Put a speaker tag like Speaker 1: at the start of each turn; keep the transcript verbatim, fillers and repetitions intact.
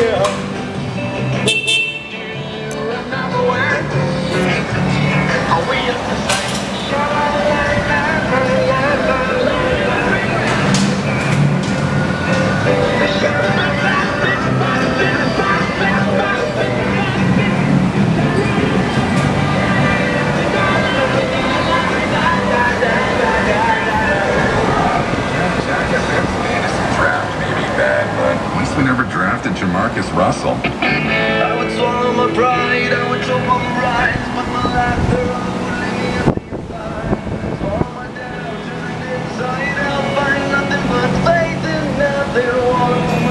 Speaker 1: We never drafted Jamarcus Russell.
Speaker 2: I would swallow my pride, I would choke on the rise, but my laughter would leave me at the inside. Swallow my doubt, turn inside out, find nothing but faith in nothing.